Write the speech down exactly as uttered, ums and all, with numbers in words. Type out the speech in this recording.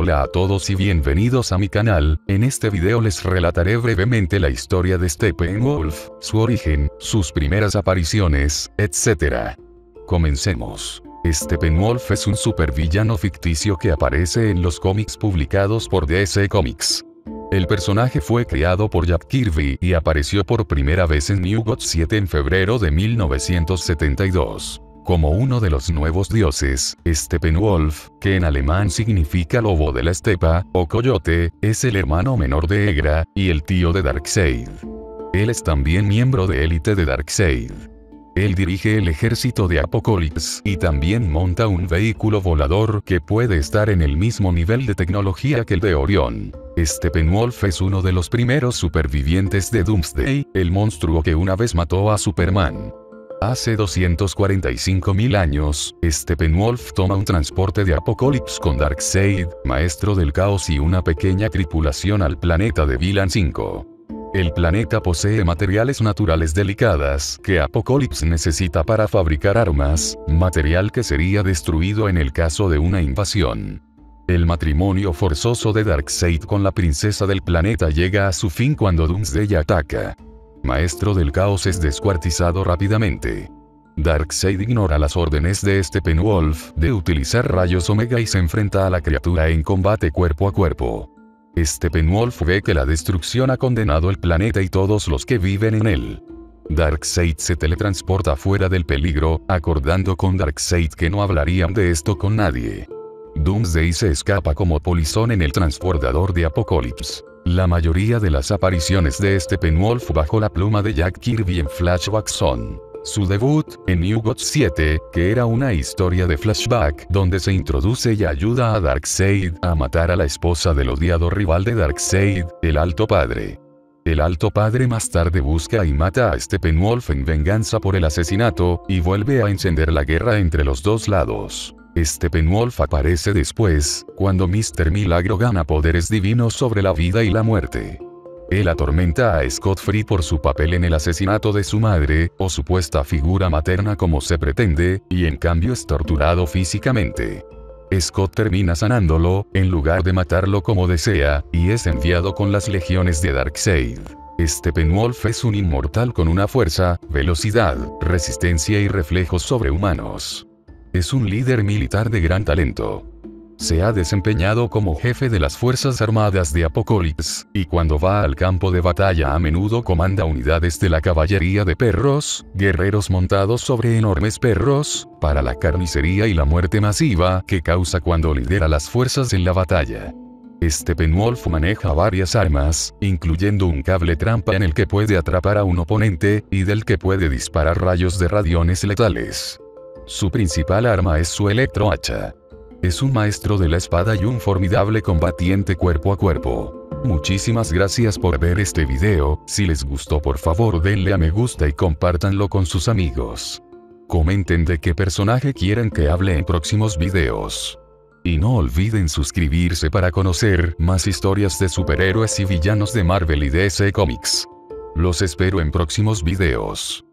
Hola a todos y bienvenidos a mi canal. En este video les relataré brevemente la historia de Steppenwolf, su origen, sus primeras apariciones, etcétera. Comencemos. Steppenwolf es un supervillano ficticio que aparece en los cómics publicados por D C Comics. El personaje fue creado por Jack Kirby y apareció por primera vez en New Gods siete en febrero de mil novecientos setenta y dos. Como uno de los nuevos dioses, Steppenwolf, que en alemán significa lobo de la estepa, o coyote, es el hermano menor de Egra, y el tío de Darkseid. Él es también miembro de élite de Darkseid. Él dirige el ejército de Apokolips y también monta un vehículo volador que puede estar en el mismo nivel de tecnología que el de Orión. Steppenwolf es uno de los primeros supervivientes de Doomsday, el monstruo que una vez mató a Superman. Hace doscientos cuarenta y cinco mil años, Steppenwolf toma un transporte de Apokolips con Darkseid, maestro del caos y una pequeña tripulación al planeta de Villain cinco. El planeta posee materiales naturales delicadas que Apokolips necesita para fabricar armas, material que sería destruido en el caso de una invasión. El matrimonio forzoso de Darkseid con la princesa del planeta llega a su fin cuando Doomsday ataca. Maestro del caos es descuartizado rápidamente. Darkseid ignora las órdenes de Steppenwolf de utilizar rayos Omega y se enfrenta a la criatura en combate cuerpo a cuerpo. Steppenwolf ve que la destrucción ha condenado el planeta y todos los que viven en él. Darkseid se teletransporta fuera del peligro, acordando con Darkseid que no hablarían de esto con nadie. Doomsday se escapa como polizón en el transbordador de Apokolips. La mayoría de las apariciones de Steppenwolf bajo la pluma de Jack Kirby en flashback son su debut, en New Gods siete, que era una historia de flashback donde se introduce y ayuda a Darkseid a matar a la esposa del odiado rival de Darkseid, el Alto Padre. El Alto Padre más tarde busca y mata a Steppenwolf en venganza por el asesinato, y vuelve a encender la guerra entre los dos lados. Steppenwolf aparece después, cuando míster Milagro gana poderes divinos sobre la vida y la muerte. Él atormenta a Scott Free por su papel en el asesinato de su madre, o supuesta figura materna como se pretende, y en cambio es torturado físicamente. Scott termina sanándolo, en lugar de matarlo como desea, y es enviado con las legiones de Darkseid. Steppenwolf es un inmortal con una fuerza, velocidad, resistencia y reflejos sobrehumanos. Es un líder militar de gran talento. Se ha desempeñado como jefe de las Fuerzas Armadas de Apokolips, y cuando va al campo de batalla a menudo comanda unidades de la caballería de perros, guerreros montados sobre enormes perros, para la carnicería y la muerte masiva que causa cuando lidera las fuerzas en la batalla. Steppenwolf maneja varias armas, incluyendo un cable trampa en el que puede atrapar a un oponente, y del que puede disparar rayos de radiones letales. Su principal arma es su electrohacha. Es un maestro de la espada y un formidable combatiente cuerpo a cuerpo. Muchísimas gracias por ver este video. Si les gustó, por favor denle a me gusta y compártanlo con sus amigos. Comenten de qué personaje quieren que hable en próximos videos. Y no olviden suscribirse para conocer más historias de superhéroes y villanos de Marvel y D C Comics. Los espero en próximos videos.